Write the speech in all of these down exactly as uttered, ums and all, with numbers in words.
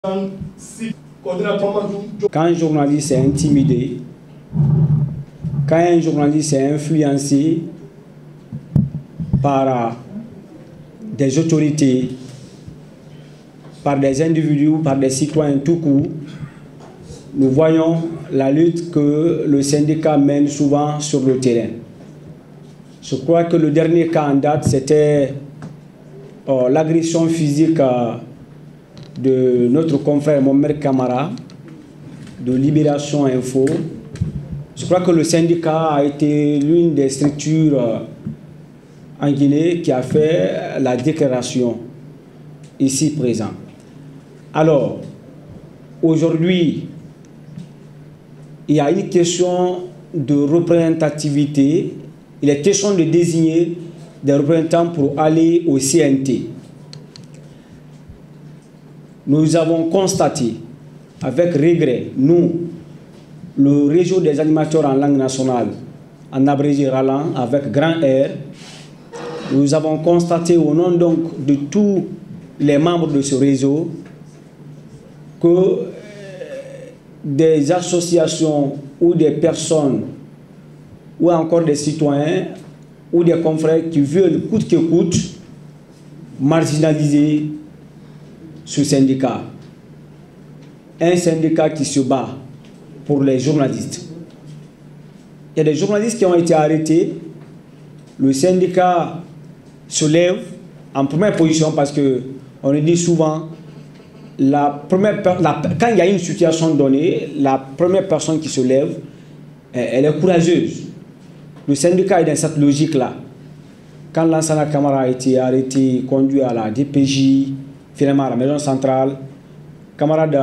Quand un journaliste est intimidé, quand un journaliste est influencé par des autorités, par des individus, par des citoyens tout court, nous voyons la lutte que le syndicat mène souvent sur le terrain. Je crois que le dernier cas en date, c'était euh, l'agression physique euh, de notre confrère Mohamed Kamara, de Libération Info. Je crois que le syndicat a été l'une des structures euh, en Guinée qui a fait la déclaration ici présente. Alors, aujourd'hui, il y a une question de représentativité. Il est question de désigner des représentants pour aller au C N T. Nous avons constaté, avec regret, nous, le réseau des animateurs en langue nationale, en abrégé RALAN, avec grand R, nous avons constaté au nom donc de tous les membres de ce réseau que euh, des associations ou des personnes ou encore des citoyens ou des confrères qui veulent coûte que coûte marginaliser ce syndicat. Un syndicat qui se bat pour les journalistes. Il y a des journalistes qui ont été arrêtés. Le syndicat se lève en première position parce que on le dit souvent, la première, la, quand il y a une situation donnée, la première personne qui se lève, elle est courageuse. Le syndicat est dans cette logique-là. Quand Lansana Kamara a été arrêté, conduit à la D P J, finalement à la maison centrale, camarade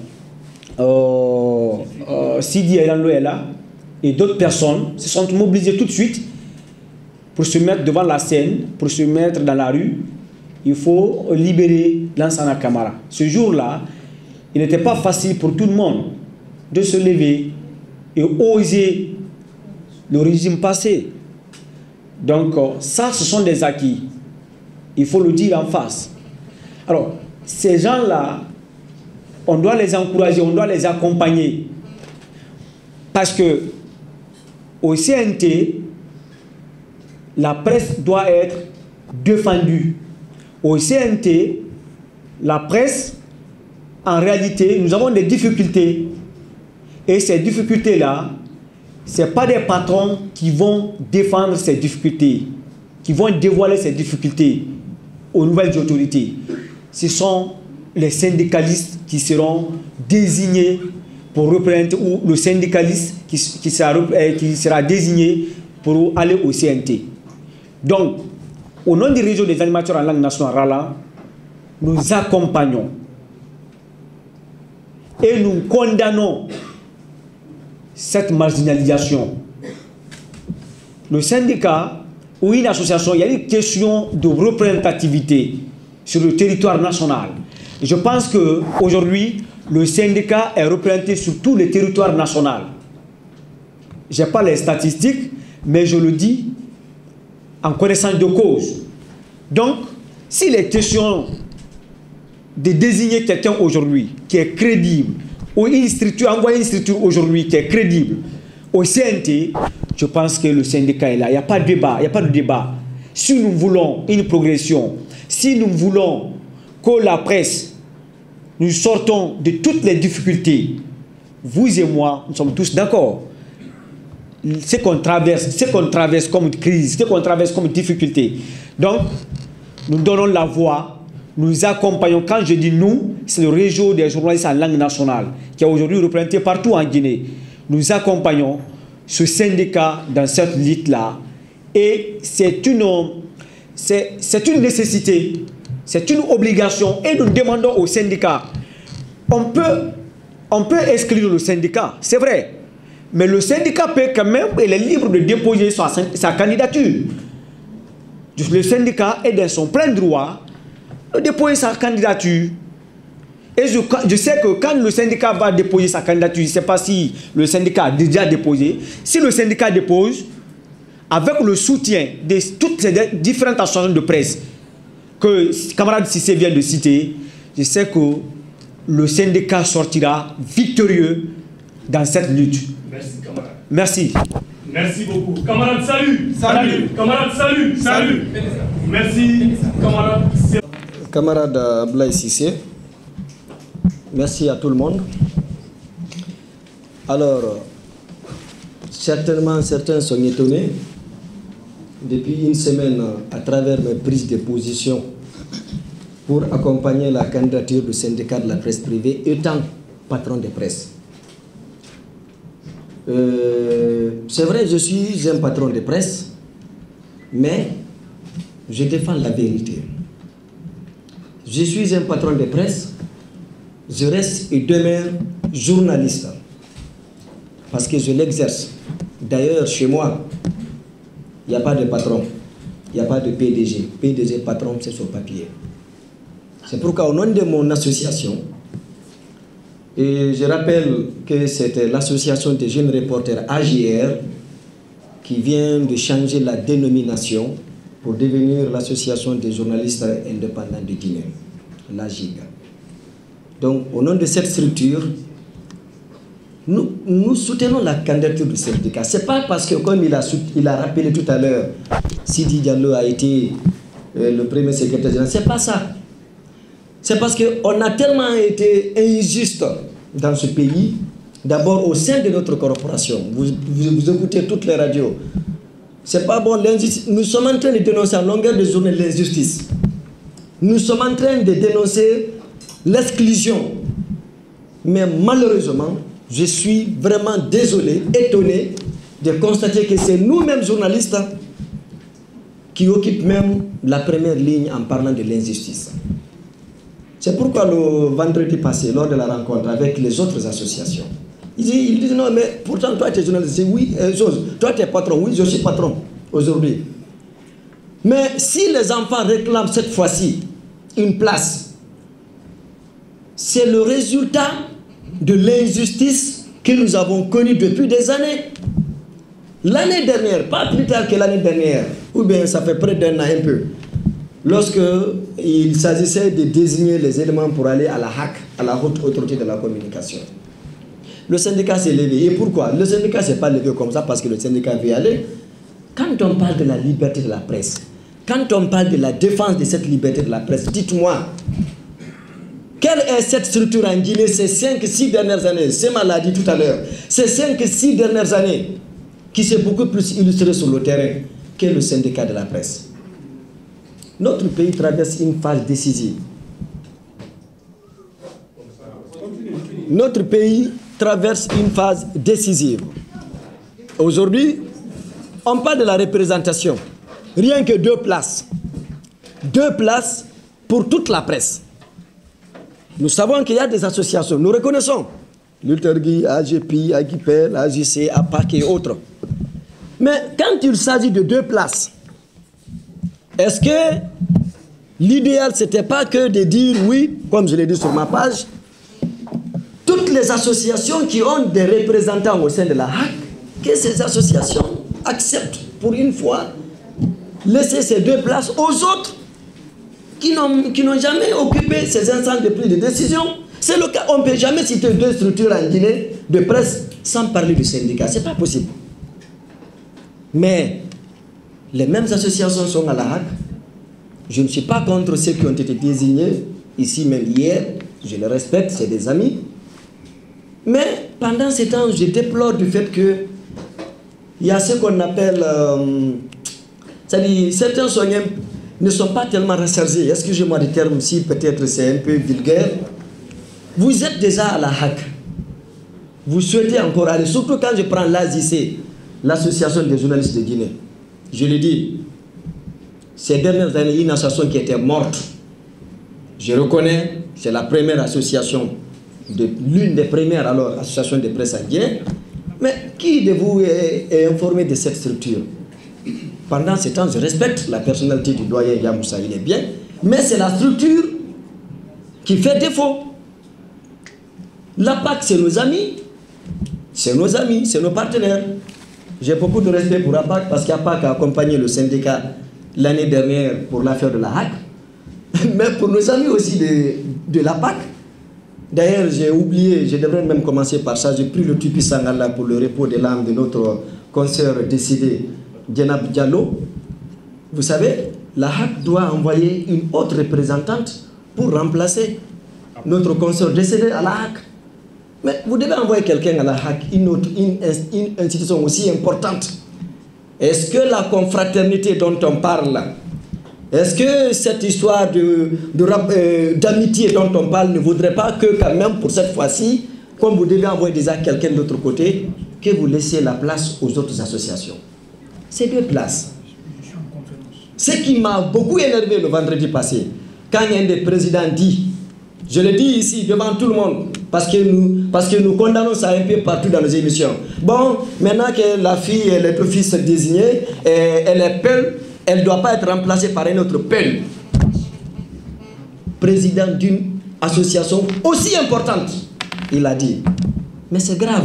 euh, euh, Sidi Elanlo est là, et d'autres personnes se sont mobilisées tout de suite pour se mettre devant la scène, pour se mettre dans la rue. Il faut libérer Lansana Kamara. Ce jour-là, il n'était pas facile pour tout le monde de se lever et oser le régime passé. Donc ça, ce sont des acquis. Il faut le dire en face. Alors, ces gens-là, on doit les encourager, on doit les accompagner. Parce que au C N T, la presse doit être défendue. Au C N T, la presse, en réalité, nous avons des difficultés. Et ces difficultés-là, ce n'est pas des patrons qui vont défendre ces difficultés, qui vont dévoiler ces difficultés aux nouvelles autorités. Ce sont les syndicalistes qui seront désignés pour représenter, ou le syndicaliste qui, qui, sera, qui sera désigné pour aller au C N T. Donc, au nom du réseau des animateurs en langue nationale RALAN, nous accompagnons et nous condamnons cette marginalisation. Le syndicat ou une association, il y a une question de représentativité sur le territoire national. Et je pense qu'aujourd'hui, le syndicat est représenté sur tout le territoire national. Je n'ai pas les statistiques, mais je le dis en connaissance de cause. Donc, s'il est question de désigner quelqu'un aujourd'hui qui est crédible, ou une structure, envoyer une structure aujourd'hui qui est crédible au C N T, je pense que le syndicat est là. Il n'y a pas de débat, il n'y a pas de débat. Si nous voulons une progression, si nous voulons que la presse, nous sortons de toutes les difficultés, vous et moi, nous sommes tous d'accord. Ce qu'on traverse, ce qu'on traverse comme crise, ce qu'on traverse comme difficulté. Donc, nous donnons la voix, nous accompagnons. Quand je dis nous, c'est le réseau des journalistes en langue nationale qui est aujourd'hui représenté partout en Guinée. Nous accompagnons ce syndicat dans cette lutte-là. Et c'est une, c'est une nécessité, c'est une obligation. Et nous demandons au syndicat, on peut, on peut exclure le syndicat, c'est vrai. Mais le syndicat peut quand même, il est libre de déposer sa, sa candidature. Le syndicat est dans son plein droit de déposer sa candidature. Et je, je sais que quand le syndicat va déposer sa candidature, je ne sais pas si le syndicat a déjà déposé. Si le syndicat dépose, avec le soutien de toutes ces différentes associations de presse que camarade Cissé vient de citer, je sais que le syndicat sortira victorieux dans cette lutte. Merci, camarade. Merci. Merci beaucoup. Camarade, salut. Salut. Camarade, salut. Salut. Merci, camarade. Camarade Ablaye Cissé, merci à tout le monde. Alors, certainement, certains sont étonnés. Depuis une semaine, à travers mes prises de position pour accompagner la candidature du syndicat de la presse privée, étant patron de presse. Euh, c'est vrai, je suis un patron de presse, mais je défends la vérité. Je suis un patron de presse, je reste et demeure journaliste, parce que je l'exerce. D'ailleurs, chez moi, il n'y a pas de patron, il n'y a pas de P D G. P D G, patron, c'est sur papier. C'est pourquoi, au nom de mon association, et je rappelle que c'était l'association des jeunes reporters A J R qui vient de changer la dénomination pour devenir l'association des journalistes indépendants de Guinée, l'A G I G. Donc, au nom de cette structure, nous, nous soutenons la candidature du syndicat. Ce n'est pas parce que, comme il a, il a rappelé tout à l'heure, Sidi Diallo a été euh, le premier secrétaire général. Ce n'est pas ça. C'est parce qu'on a tellement été injuste dans ce pays, d'abord au sein de notre corporation. Vous, vous, vous écoutez toutes les radios. C'est pas bon, l'injustice. Nous sommes en train de dénoncer à longueur de journée l'injustice. Nous sommes en train de dénoncer l'exclusion. Mais malheureusement, je suis vraiment désolé, étonné de constater que c'est nous-mêmes journalistes qui occupent même la première ligne en parlant de l'injustice. C'est pourquoi le vendredi passé, lors de la rencontre avec les autres associations, ils disent, ils disent non, mais pourtant toi tu es journaliste. Je dis oui, euh, chose. Toi tu es patron. Oui, je suis patron aujourd'hui. Mais si les enfants réclament cette fois-ci une place, c'est le résultat de l'injustice que nous avons connue depuis des années. L'année dernière, pas plus tard que l'année dernière, ou bien ça fait près d'un an un peu, lorsque il s'agissait de désigner les éléments pour aller à la H A C, à la haute autorité de la communication, le syndicat s'est levé. Et pourquoi? Le syndicat ne s'est pas levé comme ça parce que le syndicat veut y aller. Quand on parle de la liberté de la presse, quand on parle de la défense de cette liberté de la presse, dites-moi, quelle est cette structure en Guinée ces cinq six dernières années? C'est mal l'a dit tout à l'heure. Ces cinq six dernières années qui s'est beaucoup plus illustré sur le terrain que le syndicat de la presse. Notre pays traverse une phase décisive. Notre pays traverse une phase décisive. Aujourd'hui, on parle de la représentation. Rien que deux places. Deux places pour toute la presse. Nous savons qu'il y a des associations, nous reconnaissons. L'Ultergui, A G P, Aguipel, A J C, A P A C et autres. Mais quand il s'agit de deux places, est-ce que l'idéal, ce n'était pas que de dire oui, comme je l'ai dit sur ma page, toutes les associations qui ont des représentants au sein de la H A C, que ces associations acceptent pour une fois laisser ces deux places aux autres qui n'ont jamais occupé ces instances de prise de décision. C'est le cas, on ne peut jamais citer deux structures en Guinée de presse sans parler du syndicat. Ce n'est pas possible. Mais les mêmes associations sont à la H A C. Je ne suis pas contre ceux qui ont été désignés, ici même hier, je les respecte, c'est des amis. Mais pendant ce temps, je déplore du fait que il y a ce qu'on appelle, euh, c'est-à-dire certains soignants ne sont pas tellement rechargés. Excusez-moi du terme si peut-être c'est un peu vulgaire. Vous êtes déjà à la H A C. Vous souhaitez encore aller, surtout quand je prends l'A J C, l'association des journalistes de Guinée. Je le dis, ces dernières années, une association qui était morte. Je reconnais, c'est la première association, de l'une des premières alors associations de presse en Guinée. Mais qui de vous est, est informé de cette structure? Pendant ce temps, je respecte la personnalité du doyen Yamoussa, il est bien, mais c'est la structure qui fait défaut. La P A C, c'est nos amis, c'est nos amis, c'est nos partenaires. J'ai beaucoup de respect pour A P A C parce qu'A P A C a accompagné le syndicat l'année dernière pour l'affaire de la H A C, mais pour nos amis aussi de, de l'A P A C, D'ailleurs, j'ai oublié, je devrais même commencer par ça, j'ai pris le tupi Sangala pour le repos de l'âme de notre consoeur décédé, Djenab Diallo. Vous savez, la H A C doit envoyer une autre représentante pour remplacer notre consoeur décédé à la H A C. Mais vous devez envoyer quelqu'un à la H A C, une, autre, une, une institution aussi importante. Est-ce que la confraternité dont on parle, est-ce que cette histoire d'amitié de, de, euh, dont on parle ne voudrait pas que quand même pour cette fois-ci, comme vous devez envoyer déjà quelqu'un de l'autre côté, que vous laissiez la place aux autres associations? C'est deux places. Ce qui m'a beaucoup énervé le vendredi passé, quand un des présidents dit, je le dis ici devant tout le monde, parce que nous, parce que nous condamnons ça un peu partout dans nos émissions. Bon, maintenant que la fille et le fils désignés, elle est peule, elle ne doit pas être remplacée par un autre peule. Président d'une association aussi importante, il a dit. Mais c'est grave.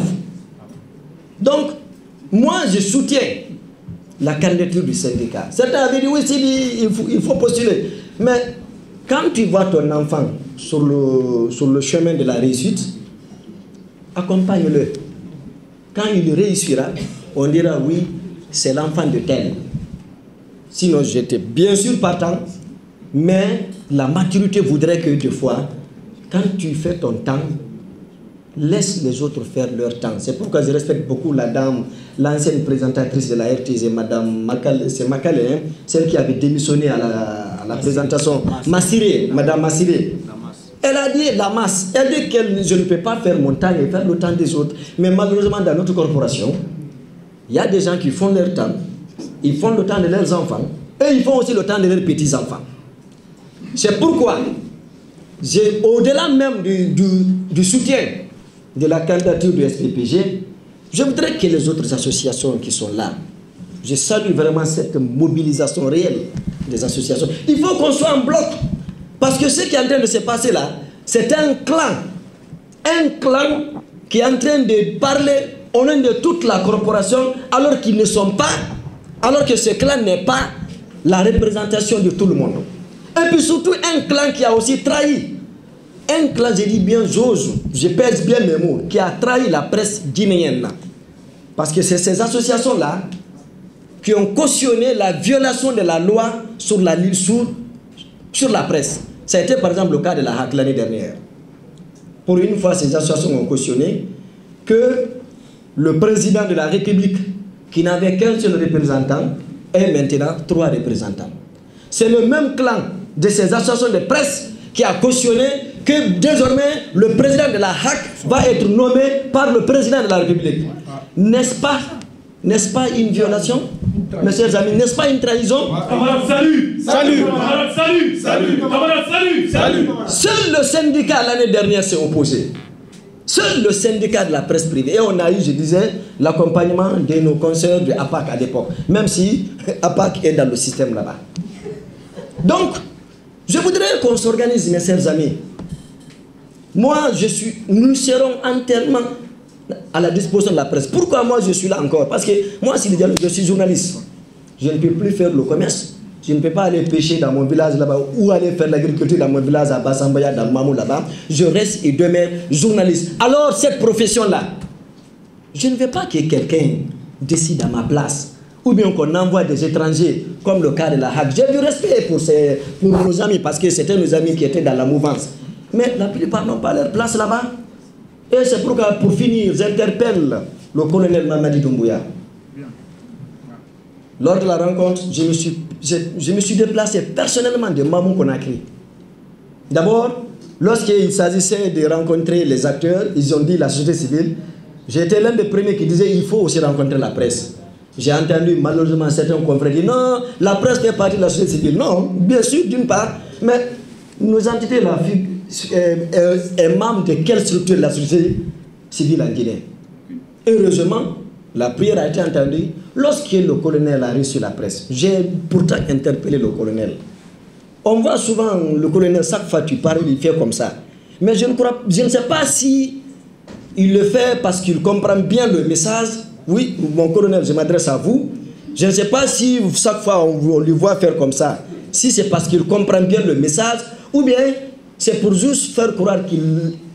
Donc, moi je soutiens la candidature du syndicat. Certains avaient dit oui, il faut, il faut postuler. Mais quand tu vois ton enfant sur le, sur le chemin de la réussite, accompagne-le. Quand il réussira, on dira oui, c'est l'enfant de tel. Sinon, j'étais bien sûr partant, mais la maturité voudrait que des fois, quand tu fais ton temps, laisse les autres faire leur temps. C'est pourquoi je respecte beaucoup la dame, l'ancienne présentatrice de la R T Z, Madame Makale, c'est Makale, hein, celle qui avait démissionné à la, à la présentation. Massiré, Madame Massiré. Elle a dit la masse. Elle dit que je ne peux pas faire mon temps et faire le temps des autres. Mais malheureusement, dans notre corporation, il y a des gens qui font leur temps. Ils font le temps de leurs enfants. Et ils font aussi le temps de leurs petits-enfants. C'est pourquoi, au-delà même du, du, du soutien de la candidature du S P P G, je voudrais que les autres associations qui sont là, je salue vraiment cette mobilisation réelle des associations. Il faut qu'on soit en bloc. Parce que ce qui est en train de se passer là, c'est un clan. Un clan qui est en train de parler au nom de toute la corporation, alors qu'ils ne sont pas, alors que ce clan n'est pas la représentation de tout le monde. Et puis surtout un clan qui a aussi trahi. Un clan, je dis bien, j'ose, je pèse bien mes mots, qui a trahi la presse guinéenne. Parce que c'est ces associations-là qui ont cautionné la violation de la loi sur la, sur, sur la presse. Ça a été par exemple le cas de la H A C l'année dernière. Pour une fois, ces associations ont cautionné que le président de la République, qui n'avait qu'un seul représentant, ait maintenant trois représentants. C'est le même clan de ces associations de presse qui a cautionné que désormais le président de la H A C va être nommé par le président de la République. N'est-ce pas, n'est-ce pas une violation, mes chers amis, n'est-ce pas une trahison? Camarade, salut! Salut! Camarade, salut! Salut! Camarade, salut! Salut! Seul le syndicat l'année dernière s'est opposé. Seul le syndicat de la presse privée. Et on a eu, je disais, l'accompagnement de nos conseillers de A P A C à l'époque. Même si A P A C est dans le système là-bas. Donc, je voudrais qu'on s'organise, mes chers amis. Moi, je suis, nous serons entièrement à la disposition de la presse. Pourquoi moi je suis là encore? Parce que moi, je suis journaliste. Je ne peux plus faire le commerce. Je ne peux pas aller pêcher dans mon village là-bas ou aller faire l'agriculture dans mon village à Bassambaya, dans Mamou là-bas. Je reste et demeure journaliste. Alors, cette profession-là, je ne veux pas que quelqu'un décide à ma place. Ou bien qu'on envoie des étrangers, comme le cas de la H A C. J'ai du respect pour, ces, pour nos amis, parce que c'était nos amis qui étaient dans la mouvance. Mais la plupart n'ont pas leur place là-bas. Et c'est pourquoi, pour finir, j'interpelle le colonel Mamadi Doumbouya. Lors de la rencontre, je me suis, je, je me suis déplacé personnellement de Mamou Conakry. D'abord, lorsqu'il s'agissait de rencontrer les acteurs, ils ont dit la société civile. J'ai été l'un des premiers qui disait qu'il faut aussi rencontrer la presse. J'ai entendu malheureusement certains confrères dire non, la presse fait partie de la société civile. Non, bien sûr, d'une part, mais nos entités là, est membre de quelle structure de la société civile en Guinée? Heureusement, la prière a été entendue lorsque le colonel a reçu la presse. J'ai pourtant interpellé le colonel. On voit souvent le colonel, chaque fois que tu parles, il fait comme ça. Mais je ne, crois, je ne sais pas si il le fait parce qu'il comprend bien le message. Oui, mon colonel, je m'adresse à vous. Je ne sais pas si chaque fois on, on lui voit faire comme ça, si c'est parce qu'il comprend bien le message, ou bien c'est pour juste faire croire qu'il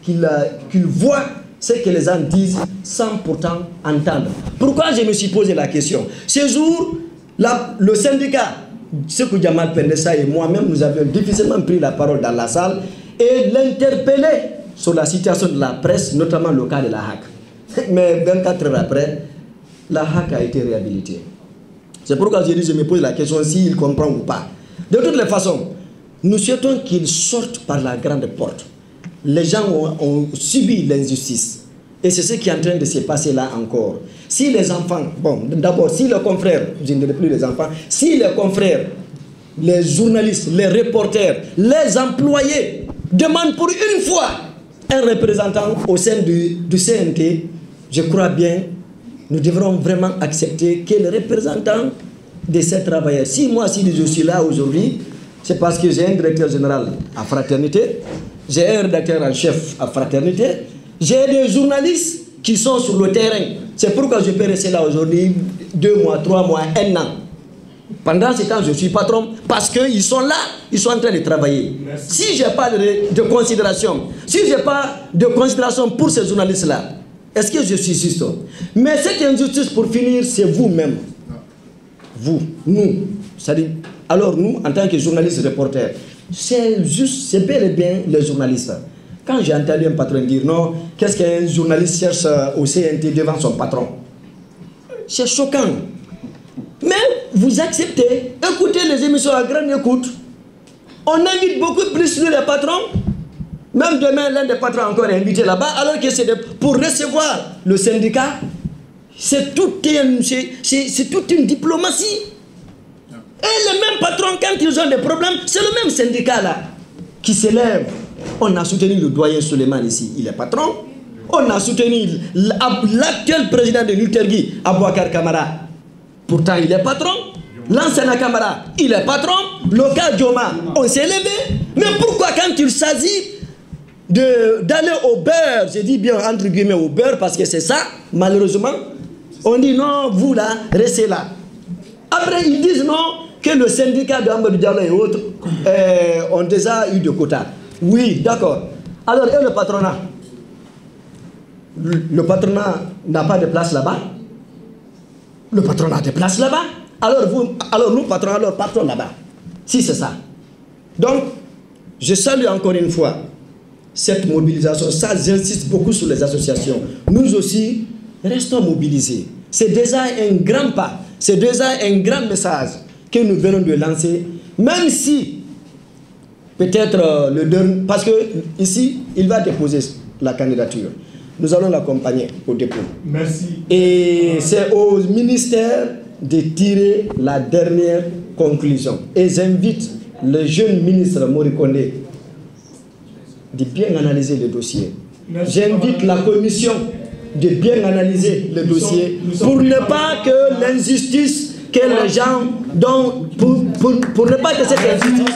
qu'il qu'il voit ce que les gens disent sans pourtant entendre. Pourquoi je me suis posé la question? Ce jour, la, le syndicat, Sekou Djamal Pendessa et moi-même, nous avions difficilement pris la parole dans la salle et l'interpellé sur la situation de la presse, notamment le cas de la H A C. Mais vingt-quatre heures après, la H A C a été réhabilitée. C'est pourquoi je dis, je me pose la question s'il comprend ou pas. De toutes les façons, nous souhaitons qu'il sorte par la grande porte. Les gens ont, ont subi l'injustice. Et c'est ce qui est en train de se passer là encore. Si les enfants, bon, d'abord, si les confrères, je ne dirais plus les enfants, si les confrères, les journalistes, les reporters, les employés demandent pour une fois un représentant au sein du, du C N T, je crois bien, nous devrons vraiment accepter que le représentant de ces travailleurs, si moi, si je suis là aujourd'hui, c'est parce que j'ai un directeur général à Fraternité, j'ai un rédacteur en chef à Fraternité, j'ai des journalistes qui sont sur le terrain. C'est pourquoi je peux rester là aujourd'hui deux mois, trois mois, un an. Pendant ce temps, je suis patron parce qu'ils sont là, ils sont en train de travailler. Merci. Si je n'ai pas de, de considération, si je n'ai pas de considération pour ces journalistes-là, est-ce que je suis juste? Mais cette injustice, pour finir, c'est vous-même. Vous, nous. C'est-à-dire, alors nous, en tant que journalistes reporters, c'est juste, c'est bel et bien les journalistes. Quand j'ai entendu un patron dire non, qu'est-ce qu'un journaliste cherche au C N T devant son patron? C'est choquant. Mais vous acceptez, écoutez les émissions à grande écoute. On invite beaucoup plus les patrons. Même demain, l'un des patrons encore est invité là-bas, alors que c'est pour recevoir le syndicat. C'est tout toute une diplomatie. Et les mêmes patrons, quand ils ont des problèmes, c'est le même syndicat là qui s'élève. On a soutenu le doyen Suleiman ici, il est patron. On a soutenu l'actuel président de l'Ultergui, Abouakar Kamara. Pourtant, il est patron. L'ancien Kamara, il est patron. Le cas Dioma, on s'est levé. Mais pourquoi quand il s'agit d'aller au beurre, je dis bien entre guillemets au beurre parce que c'est ça, malheureusement, on dit non, vous là, restez là. Après, ils disent non, que le syndicat de Amadou Diallo et autres euh, ont déjà eu de quotas. Oui, d'accord. Alors, et le patronat? Le, le patronat n'a pas de place là-bas? Le patronat a des places là-bas? Alors, vous, alors nous, patronat, alors partons là-bas. Si c'est ça. Donc, je salue encore une fois cette mobilisation. Ça, j'insiste beaucoup sur les associations. Nous aussi, restons mobilisés. C'est déjà un grand pas. C'est déjà un grand message que nous venons de lancer. Même si, peut-être, euh, le dernier... Parce que ici, il va déposer la candidature. Nous allons l'accompagner au dépôt. Merci. Et c'est au ministère de tirer la dernière conclusion. Et j'invite le jeune ministre Morikonde de bien analyser le dossier. J'invite la commission de bien analyser le dossier pour ne pas que l'injustice que les gens dont pour, pour, pour ne pas que cette injustice.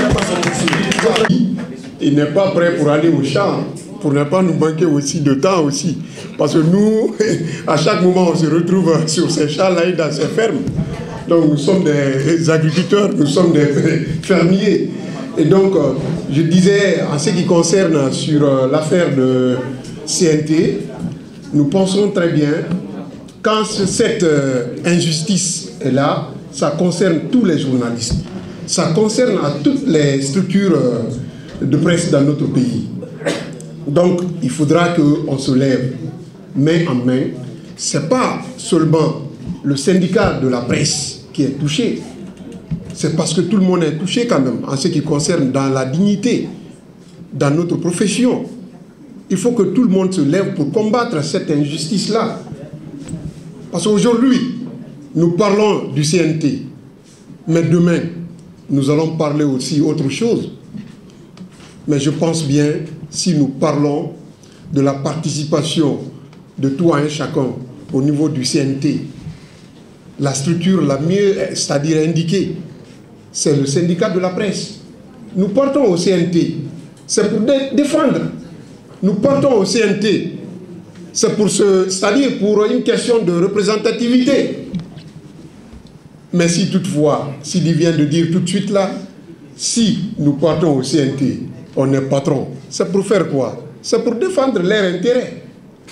Il n'est pas prêt pour aller au champ, pour ne pas nous manquer aussi de temps aussi. Parce que nous, à chaque moment, on se retrouve sur ces champs-là et dans ces fermes. Donc nous sommes des agriculteurs, nous sommes des fermiers. Et donc, je disais, en ce qui concerne sur l'affaire de C N T, nous pensons très bien, quand cette injustice est là, ça concerne tous les journalistes. Ça concerne à toutes les structures de presse dans notre pays. Donc, il faudra qu'on se lève main en main. Ce n'est pas seulement le syndicat de la presse qui est touché. C'est parce que tout le monde est touché quand même, en ce qui concerne dans la dignité, dans notre profession. Il faut que tout le monde se lève pour combattre cette injustice-là. Parce qu'aujourd'hui, nous parlons du C N T, mais demain, nous allons parler aussi autre chose. Mais je pense bien, si nous parlons de la participation de tout un chacun au niveau du C N T, la structure la mieux, c'est-à-dire indiquée, c'est le syndicat de la presse. Nous partons au C N T, c'est pour dé défendre. Nous partons au C N T, c'est pour ce, c'est-à-dire pour une question de représentativité. Mais si toutefois, s'il vient de dire tout de suite là, si nous partons au C N T, on est patron, c'est pour faire quoi? c'est pour défendre leurs intérêts.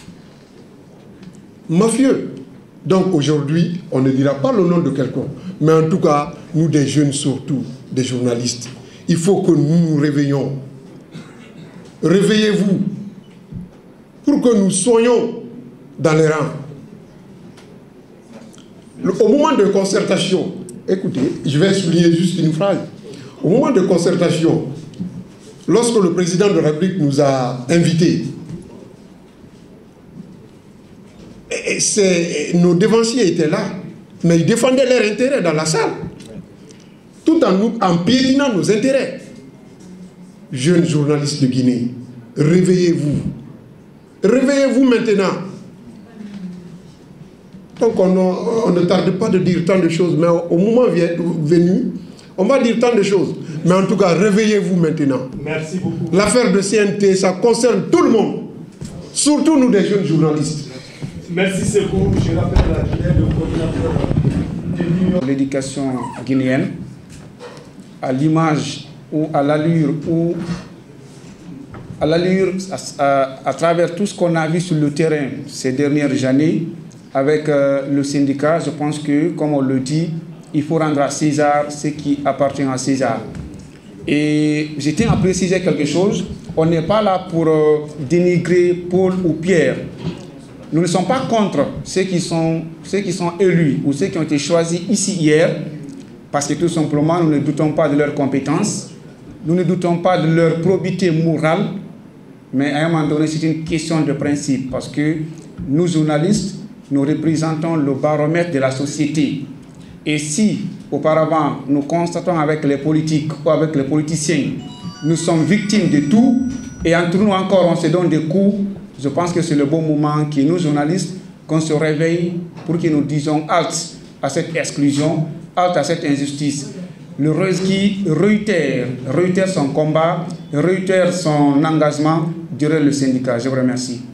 Mafieux. Donc aujourd'hui, on ne dira pas le nom de quelqu'un, mais en tout cas, nous des jeunes surtout, des journalistes, il faut que nous nous réveillons. Réveillez-vous pour que nous soyons dans les rangs. Au moment de concertation, écoutez, je vais souligner juste une phrase. Au moment de concertation, lorsque le président de la République nous a invités, nos dévanciers étaient là, mais ils défendaient leurs intérêts dans la salle, tout en, nous, en piétinant nos intérêts. Jeunes journalistes de Guinée, réveillez-vous. Réveillez-vous maintenant. Donc on, on ne tarde pas de dire tant de choses, mais au moment venu, on va dire tant de choses. Mais en tout cas, réveillez-vous maintenant. Merci beaucoup. L'affaire de C N T, ça concerne tout le monde, surtout nous des jeunes journalistes. Merci Sekou. Je rappelle la Guinée, le coordinateur de l'Union. L'éducation guinéenne, à l'image ou à l'allure ou à l'allure à, à, à travers tout ce qu'on a vu sur le terrain ces dernières années avec euh, le syndicat, je pense que, comme on le dit, il faut rendre à César ce qui appartient à César. Et je tiens à préciser quelque chose, on n'est pas là pour euh, dénigrer Paul ou Pierre. Nous ne sommes pas contre ceux qui sont, ceux qui sont élus ou ceux qui ont été choisis ici hier, parce que tout simplement, nous ne doutons pas de leurs compétences, nous ne doutons pas de leur probité morale, mais à un moment donné, c'est une question de principe, parce que nous, journalistes, nous représentons le baromètre de la société. Et si, auparavant, nous constatons avec les politiques ou avec les politiciens, nous sommes victimes de tout, et entre nous encore, on se donne des coups, je pense que c'est le bon moment que nous, journalistes, qu'on se réveille pour que nous disions halte à cette exclusion, halte à cette injustice. Le Reski réitère, réitère son combat, réitère son engagement durant le syndicat. Je vous remercie.